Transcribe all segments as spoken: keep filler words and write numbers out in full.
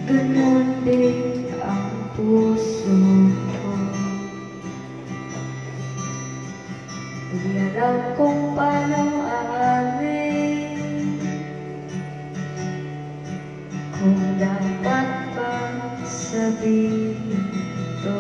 ganon din ang puso ko. Di alam kung paano aamin, kung dapat bang sabihin ito.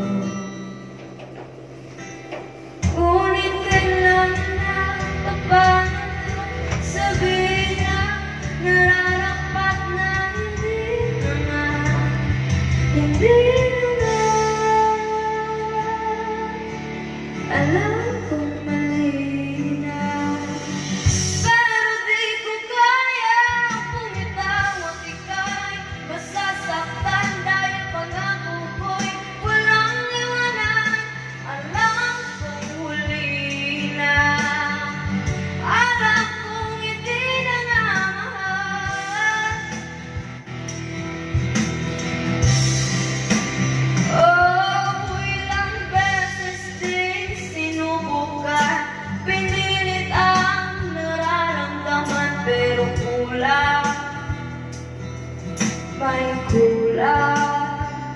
Ngunit kailan na kapag sabihin na nararapat na hindi na nga, hindi na nga. Alam kong mali na, pero di ko kaya bumitaw at ika'y masasaktan dahil pangako ko'y walang iwanan. Alam kong huli na, alam kong hindi na nga mahal. Oh, ilang beses din sinubukan, pinilit ang nararamdaman, pero kulang, may kulang.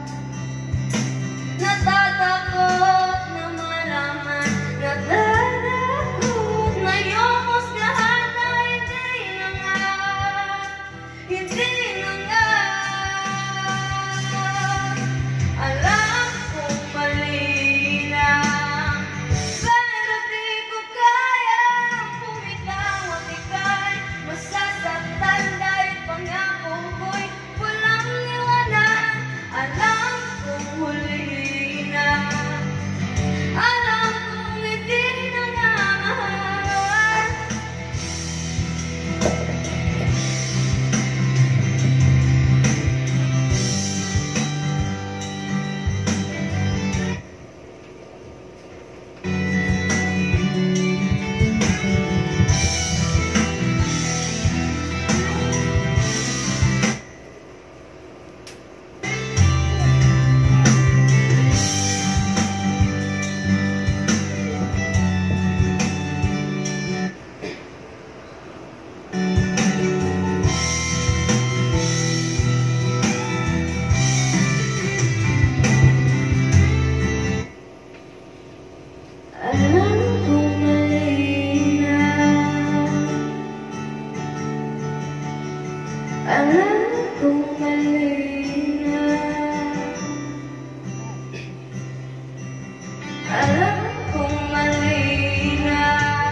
Natatakot na malaman, natatakot na yung husgahan na hindi na nga, hindi na nga. Alam kong mali na, pero di ko kaya bumitaw at ika'y masasaktan dahil pangako ko'y walang iwanan. Alam kong huli na, alam kong hindi na nga mahal. Alam kong mali na, alam kong mali na, alam kong mali na,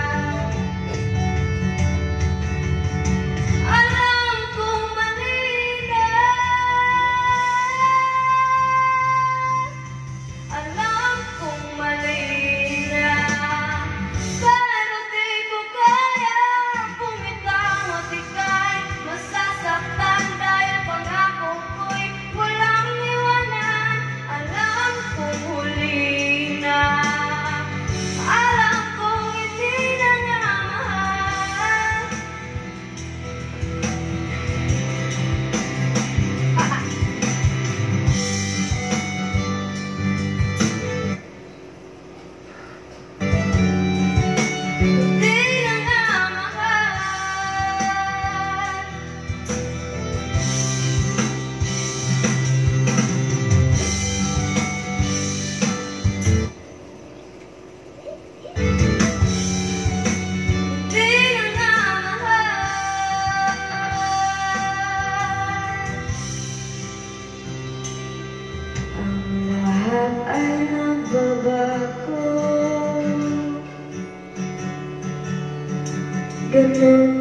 alam kong mali na, alam kong mali na, pero di ko kaya bumitaw at ika'y masasaktan dahil pangako ko'y walang iwanan. Alam kong huli na, alam kong hindi na nga mahal. Hindi na nga mahal. Hindi na nga mahal. Ang lahat ay nagbabago, ganon